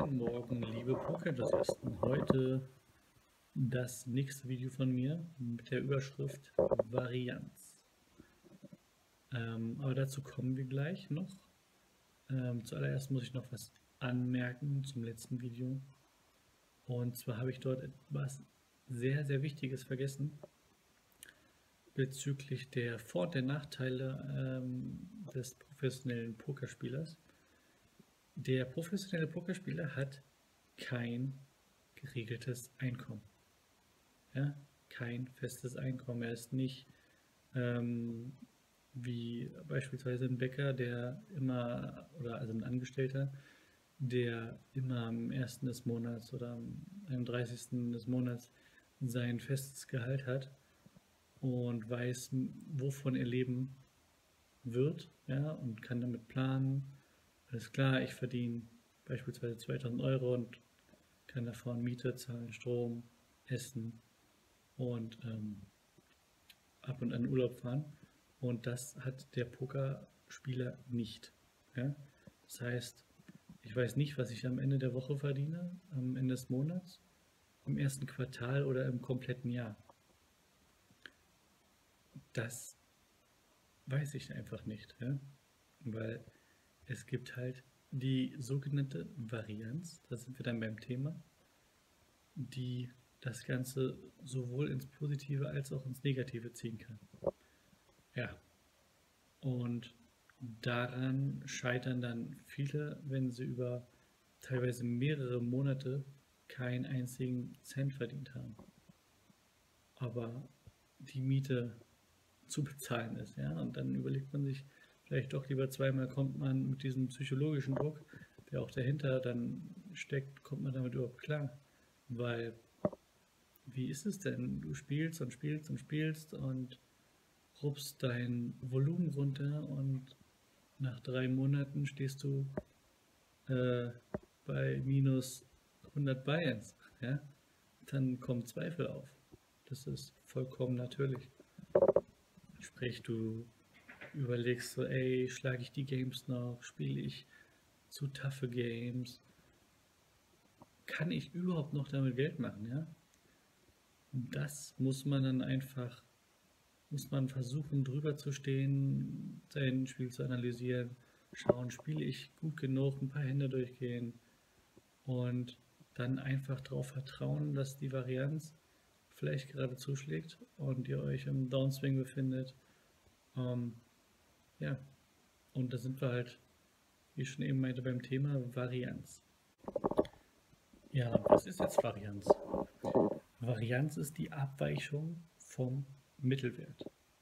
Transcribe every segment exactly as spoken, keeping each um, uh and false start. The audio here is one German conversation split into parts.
Guten Morgen, liebe Pokerenthusiasten. Heute das nächste Video von mir mit der Überschrift Varianz. Ähm, aber dazu kommen wir gleich noch. Ähm, zuallererst muss ich noch was anmerken zum letzten Video. Und zwar habe ich dort etwas sehr, sehr Wichtiges vergessen bezüglich der Vor- und der Nachteile ähm, des professionellen Pokerspielers. Der professionelle Pokerspieler hat kein geregeltes Einkommen. Ja? Kein festes Einkommen. Er ist nicht ähm, wie beispielsweise ein Bäcker, der immer, oder also ein Angestellter, der immer am ersten des Monats oder am einunddreißigsten des Monats sein festes Gehalt hat und weiß, wovon er leben wird, ja, und kann damit planen. Alles klar, ich verdiene beispielsweise zweitausend Euro und kann davon Miete zahlen, Strom, Essen und ähm, ab und an Urlaub fahren. Und das hat der Pokerspieler nicht. Ja? Das heißt, ich weiß nicht, was ich am Ende der Woche verdiene, am Ende des Monats, im ersten Quartal oder im kompletten Jahr. Das weiß ich einfach nicht, ja? Weil es gibt halt die sogenannte Varianz, da sind wir dann beim Thema, die das Ganze sowohl ins Positive als auch ins Negative ziehen kann. Ja, und daran scheitern dann viele, wenn sie über teilweise mehrere Monate keinen einzigen Cent verdient haben. Aber die Miete zu bezahlen ist, ja, und dann überlegt man sich vielleicht doch lieber zweimal, kommt man mit diesem psychologischen Druck, der auch dahinter dann steckt, kommt man damit überhaupt klar, weil wie ist es denn? Du spielst und spielst und spielst und rupst dein Volumen runter und nach drei Monaten stehst du äh, bei minus hundert Buy-ins. Ja? Dann kommen Zweifel auf. Das ist vollkommen natürlich. Sprich, du überlegst so, ey, schlage ich die Games noch? Spiele ich zu taffe Games? Kann ich überhaupt noch damit Geld machen? Ja? Und das muss man dann einfach, muss man versuchen, drüber zu stehen, sein Spiel zu analysieren, schauen, spiele ich gut genug, ein paar Hände durchgehen und dann einfach darauf vertrauen, dass die Varianz vielleicht gerade zuschlägt und ihr euch im Downswing befindet. Ähm, ja, und da sind wir halt, wie ich schon eben meinte, beim Thema Varianz. Ja, was ist jetzt Varianz? Varianz ist die Abweichung vom Mittelwert.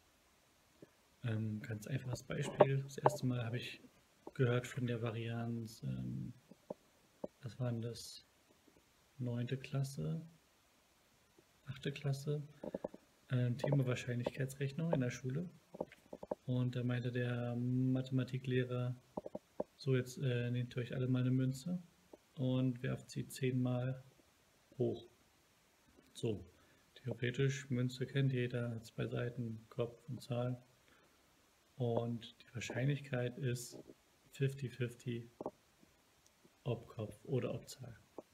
Ähm, ganz einfaches Beispiel. Das erste Mal habe ich gehört von der Varianz, ähm, was war denn das? Neunte Klasse, achte Klasse, äh, Thema Wahrscheinlichkeitsrechnung in der Schule. Und da meinte der Mathematiklehrer, so jetzt äh, nehmt ihr euch alle mal eine Münze und werft sie zehnmal hoch. So, theoretisch, Münze kennt jeder, hat zwei Seiten, Kopf und Zahl. Und die Wahrscheinlichkeit ist fünfzig fünfzig, ob Kopf oder ob Zahl.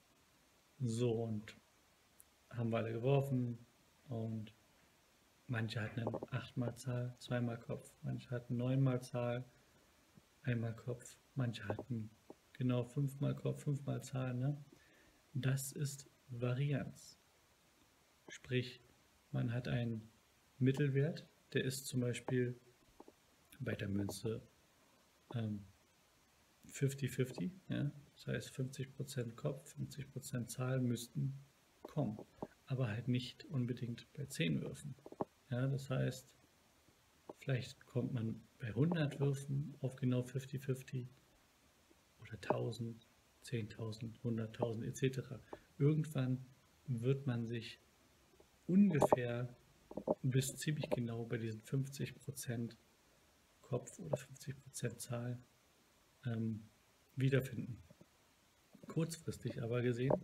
So, und haben wir alle geworfen und manche hatten eine achtmal Zahl, zweimal Kopf, manche hatten neunmal Zahl, einmal Kopf, manche hatten genau fünfmal Kopf, fünfmal Zahl. Ne? Das ist Varianz. Sprich, man hat einen Mittelwert, der ist zum Beispiel bei der Münze ähm, fünfzig fünfzig, ja? Das heißt fünfzig Prozent Kopf, fünfzig Prozent Zahl müssten kommen, aber halt nicht unbedingt bei zehn Würfen. Ja? Das heißt, vielleicht kommt man bei hundert Würfen auf genau fünfzig fünfzig oder tausend, zehntausend, hunderttausend et cetera. Irgendwann wird man sich ungefähr bis ziemlich genau bei diesen fünfzig Prozent Kopf oder fünfzig Prozent Zahl ähm, wiederfinden. Kurzfristig aber gesehen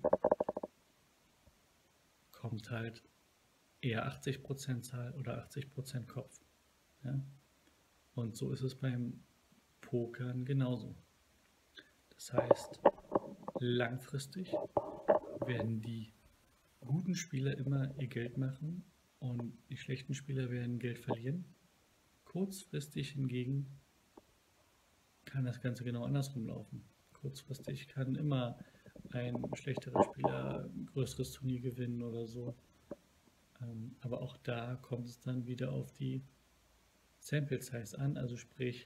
kommt halt eher achtzig Prozent Zahl oder achtzig Prozent Kopf. Ja? Und so ist es beim Pokern genauso. Das heißt, langfristig werden die guten Spieler immer ihr Geld machen und die schlechten Spieler werden Geld verlieren. Kurzfristig hingegen kann das Ganze genau andersrum laufen. Kurzfristig kann immer ein schlechterer Spieler ein größeres Turnier gewinnen oder so. Ähm, aber auch da kommt es dann wieder auf die Sample Size an, also sprich,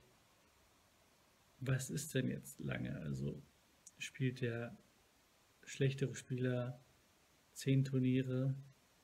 was ist denn jetzt lange? Also spielt der schlechtere Spieler zehn Turniere,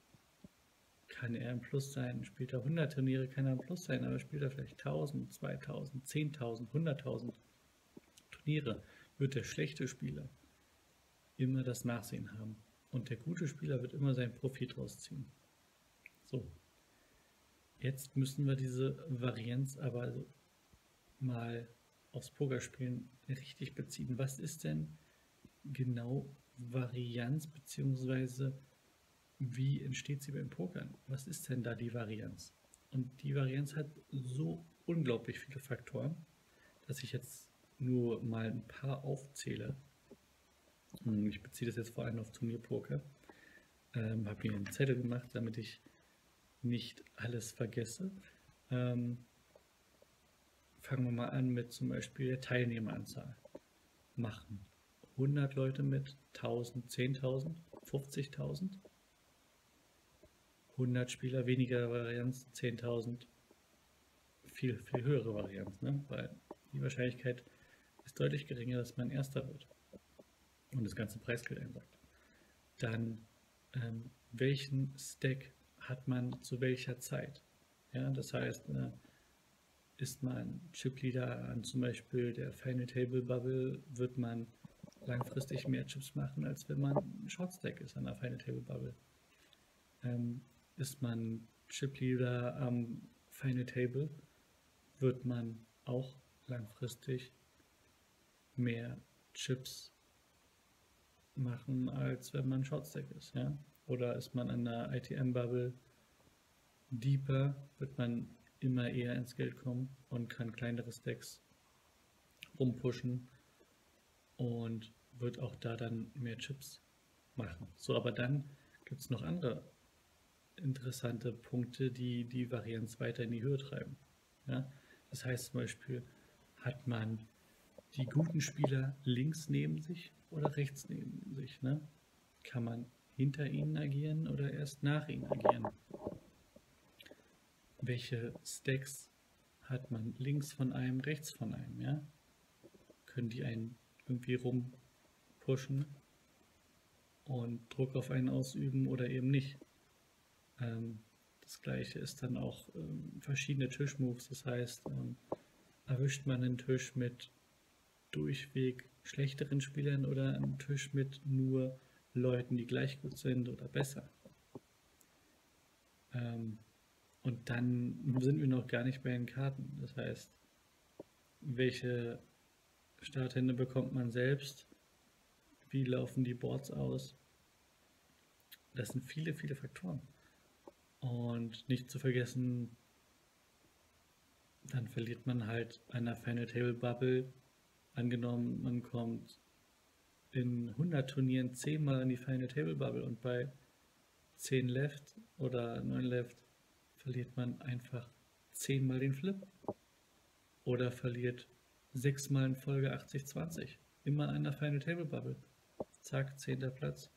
kann er im Plus sein. Spielt er hundert Turniere, kann er im Plus sein, aber spielt er vielleicht tausend, zweitausend, zehntausend, hunderttausend Turniere, wird der schlechte Spieler immer das Nachsehen haben. Und der gute Spieler wird immer seinen Profit rausziehen. So, jetzt müssen wir diese Varianz aber also mal aufs Pokerspielen richtig beziehen. Was ist denn genau Varianz, beziehungsweise wie entsteht sie beim Pokern? Was ist denn da die Varianz? Und die Varianz hat so unglaublich viele Faktoren, dass ich jetzt nur mal ein paar aufzähle. Ich beziehe das jetzt vor allem auf Turnierpoker. Ähm, habe mir einen Zettel gemacht, damit ich nicht alles vergesse. Ähm, fangen wir mal an mit zum Beispiel der Teilnehmeranzahl. Machen hundert Leute mit, tausend, zehntausend, fünfzigtausend. hundert Spieler, weniger Varianz, zehntausend, viel, viel höhere Varianz, ne? Weil die Wahrscheinlichkeit ist deutlich geringer, dass man Erster wird und das ganze Preisgeld einsackt. Dann, ähm, welchen Stack hat man zu welcher Zeit? Ja, das heißt, äh, ist man Chip-Leader an zum Beispiel der Final Table Bubble, wird man langfristig mehr Chips machen, als wenn man Short-Stack ist an der Final Table Bubble. Ähm, ist man Chip-Leader am Final Table, wird man auch langfristig mehr Chips machen, als wenn man Short-Stack ist. Ja? Oder ist man an der I T M-Bubble deeper, wird man immer eher ins Geld kommen und kann kleinere Stacks rumpushen und wird auch da dann mehr Chips machen. So, aber dann gibt es noch andere interessante Punkte, die die Varianz weiter in die Höhe treiben. Ja? Das heißt zum Beispiel, hat man die guten Spieler links neben sich oder rechts neben sich? Ne? Kann man hinter ihnen agieren oder erst nach ihnen agieren? Welche Stacks hat man links von einem, rechts von einem? Ja? Können die einen irgendwie rumpushen und Druck auf einen ausüben oder eben nicht? Ähm, das gleiche ist dann auch ähm, verschiedene Tischmoves. Das heißt, ähm, erwischt man einen Tisch mit durchweg schlechteren Spielern oder einen Tisch mit nur Leuten, die gleich gut sind oder besser? Ähm, und dann sind wir noch gar nicht bei den Karten. Das heißt, welche Starthände bekommt man selbst? Wie laufen die Boards aus? Das sind viele, viele Faktoren. Und nicht zu vergessen, dann verliert man halt an der Final Table Bubble. Angenommen, man kommt in hundert Turnieren zehnmal in die Final Table Bubble und bei zehn Left oder neun Left verliert man einfach zehnmal den Flip. Oder verliert sechsmal in Folge achtzig zwanzig. Immer an der Final Table Bubble. Zack, zehnter Platz.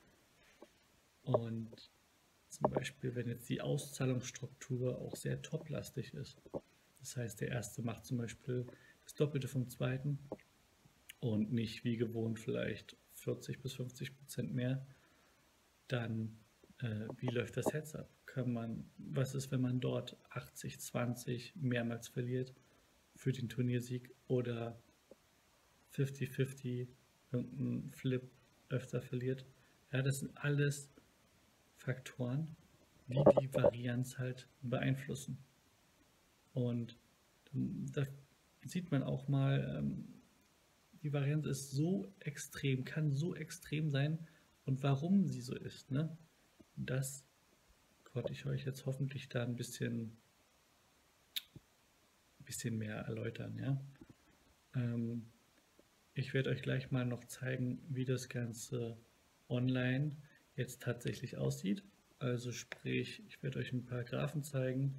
Und zum Beispiel, wenn jetzt die Auszahlungsstruktur auch sehr toplastig ist. Das heißt, der Erste macht zum Beispiel das Doppelte vom Zweiten und nicht wie gewohnt vielleicht vierzig bis fünfzig Prozent mehr. Dann, äh, wie läuft das Heads-Up? Kann man, was ist, wenn man dort achtzig zwanzig mehrmals verliert für den Turniersieg oder fünfzig fünfzig irgendeinen Flip öfter verliert? Ja, das sind alles Faktoren, die die Varianz halt beeinflussen. Und da sieht man auch mal, ähm, die Varianz ist so extrem, kann so extrem sein und warum sie so ist, ne? Das konnte ich euch jetzt hoffentlich da ein bisschen, bisschen mehr erläutern, ja. Ähm, ich werde euch gleich mal noch zeigen, wie das Ganze online jetzt tatsächlich aussieht. Also sprich, ich werde euch ein paar Graphen zeigen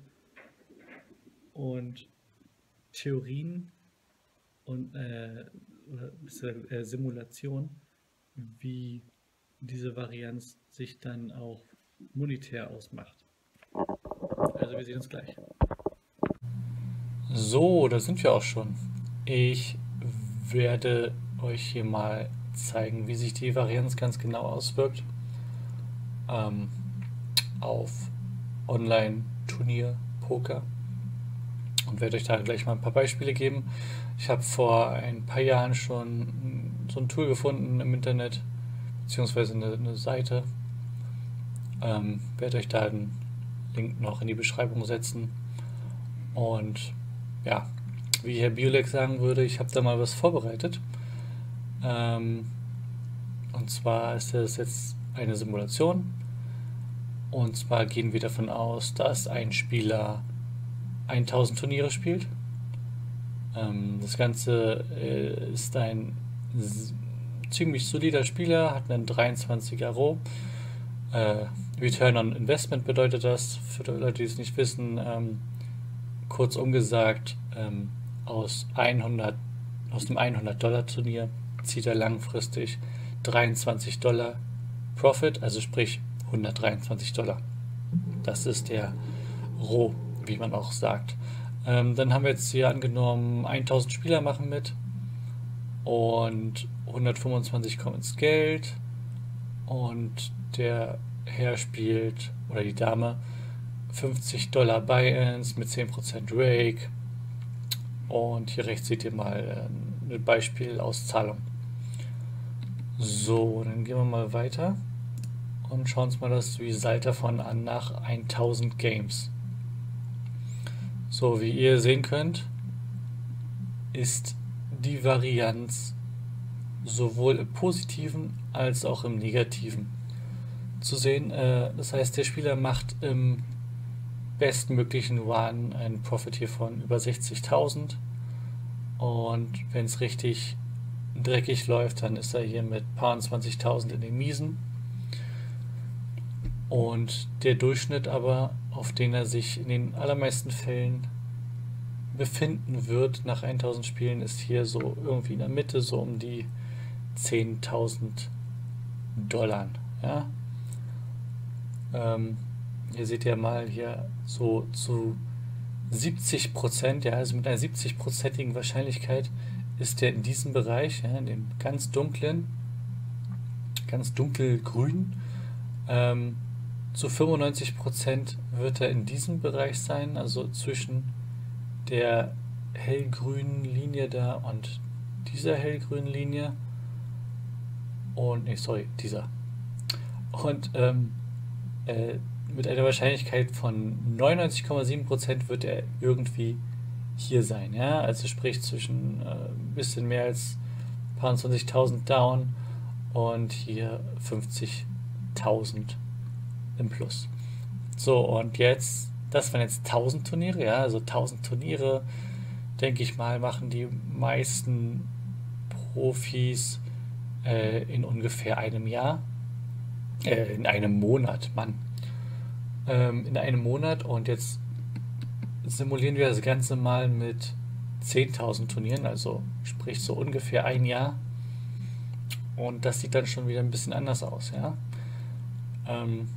und Theorien und äh, äh, Simulation, wie diese Varianz sich dann auch monetär ausmacht. Also wir sehen uns gleich. So, da sind wir auch schon. Ich werde euch hier mal zeigen, wie sich die Varianz ganz genau auswirkt ähm, auf Online-Turnier-Poker und werde euch da gleich mal ein paar Beispiele geben. Ich habe vor ein paar Jahren schon so ein Tool gefunden im Internet, beziehungsweise eine, eine Seite. Ähm, werde euch da den Link noch in die Beschreibung setzen. Und ja, wie Herr Biolek sagen würde, ich habe da mal was vorbereitet. Ähm, und zwar ist das jetzt eine Simulation. Und zwar gehen wir davon aus, dass ein Spieler tausend Turniere spielt. Ähm, das Ganze äh, ist ein ziemlich solider Spieler, hat einen dreiundzwanziger Roh. Äh, Return on Investment bedeutet das, für die Leute, die es nicht wissen. Ähm, kurzum gesagt, ähm, aus, hundert, aus dem hundert-Dollar-Turnier zieht er langfristig dreiundzwanzig Dollar Profit, also sprich hundertdreiundzwanzig Dollar. Das ist der Roh, wie man auch sagt. Ähm, dann haben wir jetzt hier angenommen, tausend Spieler machen mit und hundertfünfundzwanzig kommen ins Geld und der Herr spielt, oder die Dame, fünfzig Dollar Buy-ins mit zehn Prozent Rake. Und hier rechts seht ihr mal eine Beispielauszahlung. So, dann gehen wir mal weiter und schauen uns mal das Result davon an nach tausend Games. So, wie ihr sehen könnt, ist die Varianz sowohl im Positiven als auch im Negativen zu sehen. Das heißt, der Spieler macht im bestmöglichen Run einen Profit hier von über sechzigtausend und wenn es richtig dreckig läuft, dann ist er hier mit paar zwanzigtausend in den Miesen. Und der Durchschnitt aber, auf den er sich in den allermeisten Fällen befinden wird nach tausend Spielen, ist hier so irgendwie in der Mitte, so um die zehntausend Dollar. Ja? Ähm, hier seht ihr mal hier so zu siebzig Prozent, ja, also mit einer siebzig-prozentigen Wahrscheinlichkeit ist der in diesem Bereich, ja, in dem ganz dunklen, ganz dunkelgrün, ähm, zu fünfundneunzig Prozent wird er in diesem Bereich sein, also zwischen der hellgrünen Linie da und dieser hellgrünen Linie. Und, nee, sorry, dieser. Und ähm, äh, mit einer Wahrscheinlichkeit von neunundneunzig Komma sieben Prozent wird er irgendwie hier sein. Ja? Also sprich zwischen äh, ein bisschen mehr als ein paar zwanzigtausend down und hier fünfzigtausend im Plus. So, und jetzt, das waren jetzt tausend Turniere, ja, also tausend Turniere, denke ich mal, machen die meisten Profis äh, in ungefähr einem Jahr, äh, in einem Monat, Mann, ähm, in einem Monat. Und jetzt simulieren wir das Ganze mal mit zehntausend Turnieren, also sprich so ungefähr ein Jahr. Und das sieht dann schon wieder ein bisschen anders aus, ja. Ähm,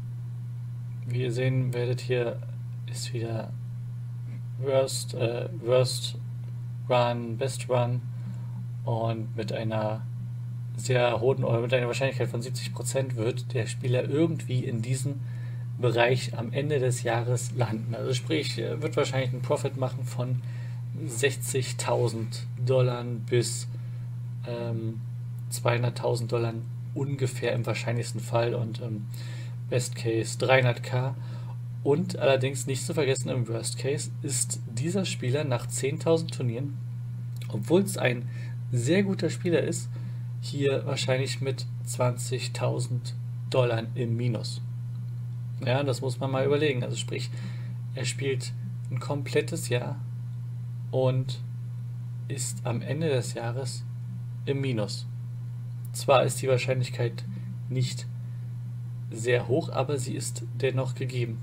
wie ihr sehen werdet, hier ist wieder Worst, äh, Worst Run, Best Run und mit einer sehr hohen, oder mit einer Wahrscheinlichkeit von siebzig Prozent wird der Spieler irgendwie in diesem Bereich am Ende des Jahres landen. Also sprich, er wird wahrscheinlich einen Profit machen von sechzigtausend Dollar bis ähm, zweihunderttausend Dollar ungefähr im wahrscheinlichsten Fall und ähm, Best Case dreihunderttausend. Und allerdings nicht zu vergessen, im Worst Case ist dieser Spieler nach zehntausend Turnieren, obwohl es ein sehr guter Spieler ist, hier wahrscheinlich mit zwanzigtausend Dollar im Minus. Ja, das muss man mal überlegen. Also sprich, er spielt ein komplettes Jahr und ist am Ende des Jahres im Minus. Zwar ist die Wahrscheinlichkeit nicht sehr hoch, aber sie ist dennoch gegeben.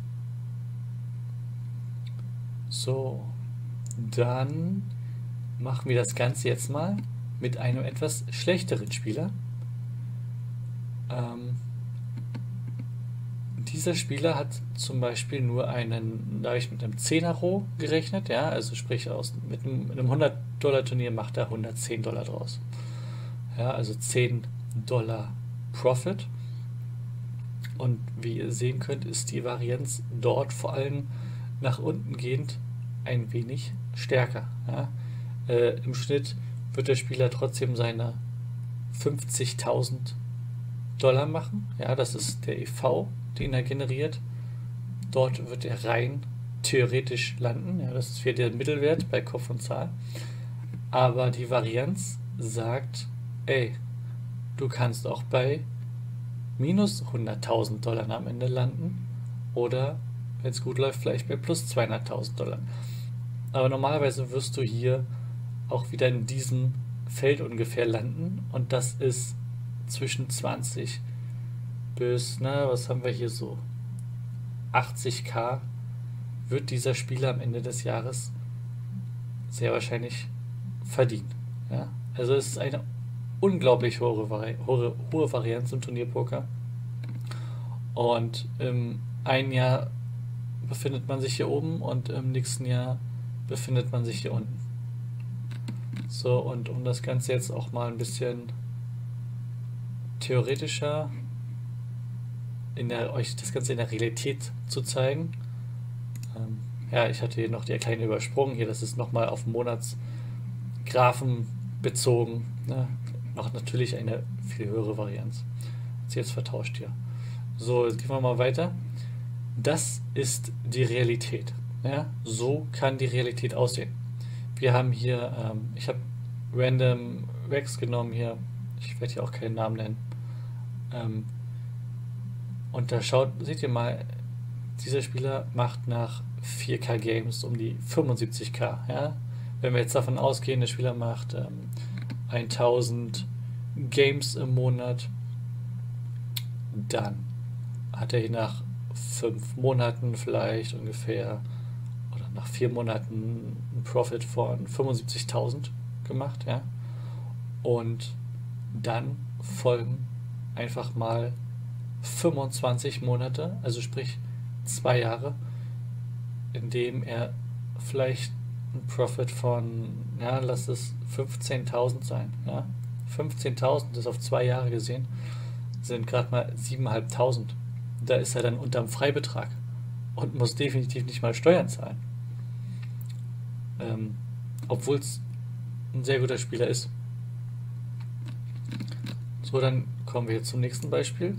So, dann machen wir das Ganze jetzt mal mit einem etwas schlechteren Spieler. Ähm, dieser Spieler hat zum Beispiel nur einen, da habe ich mit einem zehner Roh gerechnet, ja, also sprich aus, mit einem, mit einem hundert Dollar Turnier macht er hundertzehn Dollar draus. Ja, also zehn Dollar Profit. Und wie ihr sehen könnt, ist die Varianz dort vor allem nach unten gehend ein wenig stärker. Ja. Äh, Im Schnitt wird der Spieler trotzdem seine fünfzigtausend Dollar machen. Ja, das ist der E V, den er generiert. Dort wird er rein theoretisch landen. Ja, das ist wieder der Mittelwert bei Kopf und Zahl. Aber die Varianz sagt, ey, du kannst auch bei minus hunderttausend Dollar am Ende landen oder, wenn es gut läuft, vielleicht bei plus zweihunderttausend Dollar. Aber normalerweise wirst du hier auch wieder in diesem Feld ungefähr landen und das ist zwischen zwanzig bis, na, was haben wir hier so, achtzigtausend wird dieser Spieler am Ende des Jahres sehr wahrscheinlich verdienen. Ja? Also es ist eine unglaublich hohe, Vari hohe, hohe Varianz im Turnierpoker. Und im einen Jahr befindet man sich hier oben und im nächsten Jahr befindet man sich hier unten. So, und um das Ganze jetzt auch mal ein bisschen theoretischer in der, euch das Ganze in der Realität zu zeigen. Ähm, ja, ich hatte hier noch die kleine übersprungen. Hier, das ist nochmal auf Monatsgraphen bezogen. Ne? Noch natürlich eine viel höhere Varianz. Ist jetzt vertauscht hier. So, jetzt gehen wir mal weiter. Das ist die Realität. Ja? So kann die Realität aussehen. Wir haben hier, ähm, ich habe Random Rex genommen hier. Ich werde hier auch keinen Namen nennen. Ähm, und da schaut, seht ihr mal, dieser Spieler macht nach vier K Games um die fünfundsiebzig K. Ja? Wenn wir jetzt davon ausgehen, der Spieler macht ähm, tausend Games im Monat, dann hat er hier nach fünf Monaten vielleicht ungefähr oder nach vier Monaten einen Profit von fünfundsiebzigtausend gemacht, ja. Und dann folgen einfach mal fünfundzwanzig Monate, also sprich zwei Jahre, in dem er vielleicht ein Profit von, ja, lass es fünfzehntausend sein, ja. fünfzehntausend ist auf zwei Jahre gesehen, sind gerade mal siebentausendfünfhundert. Da ist er dann unterm Freibetrag und muss definitiv nicht mal Steuern zahlen. Ähm, obwohl es ein sehr guter Spieler ist. So, dann kommen wir jetzt zum nächsten Beispiel.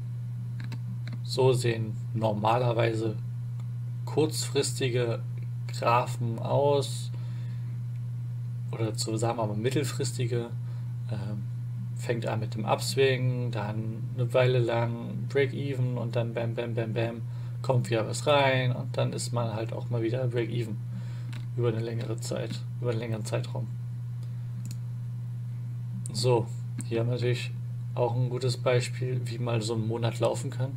So sehen normalerweise kurzfristige Graphen aus oder zusammen aber mittelfristige. Ähm, fängt an mit dem Upswing, dann eine Weile lang Break-Even und dann bam, bam, bam, bam, kommt wieder was rein und dann ist man halt auch mal wieder Break-Even über eine längere Zeit, über einen längeren Zeitraum. So, hier haben wir natürlich auch ein gutes Beispiel, wie mal so ein Monat laufen kann.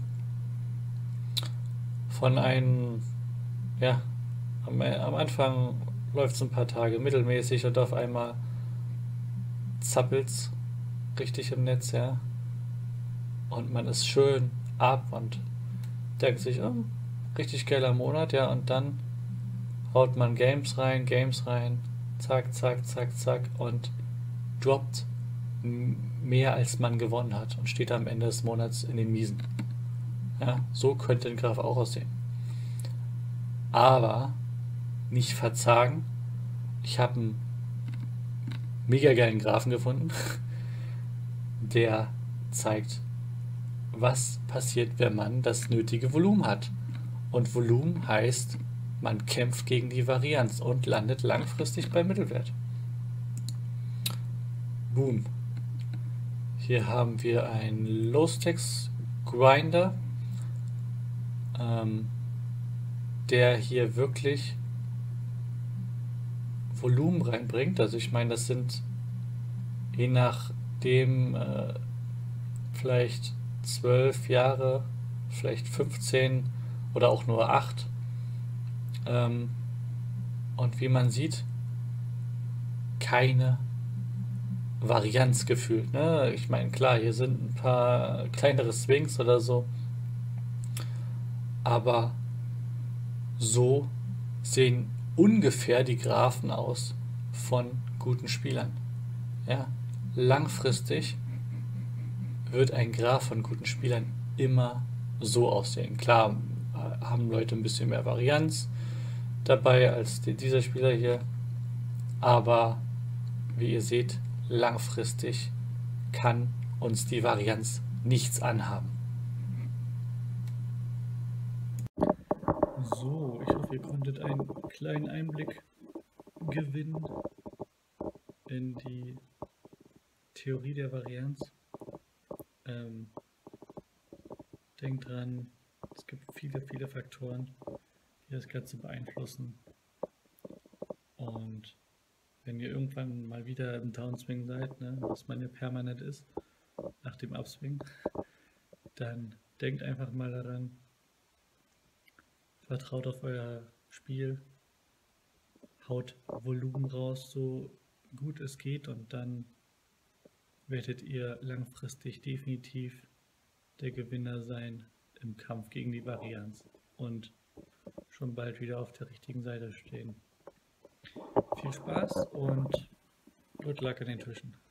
Von einem, ja, am, am Anfang läuft es ein paar Tage mittelmäßig und auf einmal zappelt's richtig im Netz, ja. Und man ist schön ab und denkt sich, oh, richtig geiler Monat, ja, und dann haut man Games rein, Games rein, zack, zack, zack, zack und droppt mehr als man gewonnen hat und steht am Ende des Monats in den Miesen. Ja, so könnte ein Graph auch aussehen. Aber nicht verzagen. Ich habe einen mega geilen Graphen gefunden, der zeigt, was passiert, wenn man das nötige Volumen hat. Und Volumen heißt, man kämpft gegen die Varianz und landet langfristig beim Mittelwert. Boom. Hier haben wir einen Low-Stakes-Grinder, ähm, der hier wirklich Volumen reinbringt. Also ich meine, das sind je nachdem äh, vielleicht zwölf Jahre, vielleicht fünfzehn oder auch nur acht. Ähm, und wie man sieht, keine Varianz gefühlt. Ne? Ich meine, klar, hier sind ein paar kleinere Swings oder so, aber so sehen ungefähr die Graphen aus von guten Spielern. Ja, langfristig wird ein Graph von guten Spielern immer so aussehen. Klar, äh, haben Leute ein bisschen mehr Varianz dabei als die, dieser Spieler hier, aber wie ihr seht, langfristig kann uns die Varianz nichts anhaben. So, ich hoffe, ihr konntet einen kleinen Einblick gewinnen in die Theorie der Varianz. Ähm, denkt dran, es gibt viele, viele Faktoren, die das Ganze beeinflussen. Und wenn ihr irgendwann mal wieder im Downswing seid, ne, was man ja permanent ist, nach dem Upswing, dann denkt einfach mal daran, vertraut auf euer Spiel, haut Volumen raus, so gut es geht, und dann werdet ihr langfristig definitiv der Gewinner sein im Kampf gegen die Varianz und schon bald wieder auf der richtigen Seite stehen. Viel Spaß und good luck an den Tischen.